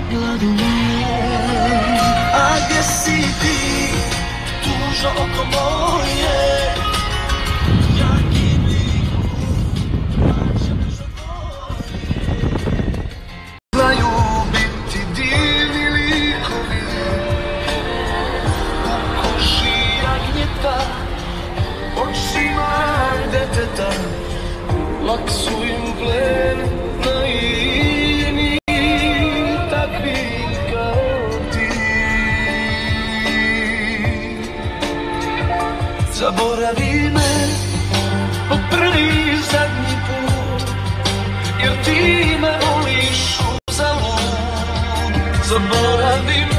gladujem. A gdje si ti, tužno oko moje? Jaki mi znaju biti divni likovi u koži jagnjeta, očima deteta, lak su im plen naivni, takvi kao ti. Zaboravi me po prvi zadnji put, jer ti me voliš uzalud. Zaboravi me